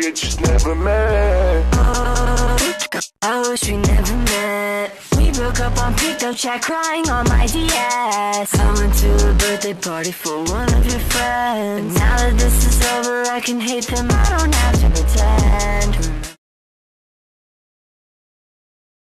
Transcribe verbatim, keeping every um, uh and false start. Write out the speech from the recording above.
had just never met. I wish we never met. We broke up on pickup chat, crying on my D S. I went to a birthday party for one of your friends. But now that this is over, I can hate them, I don't have to pretend.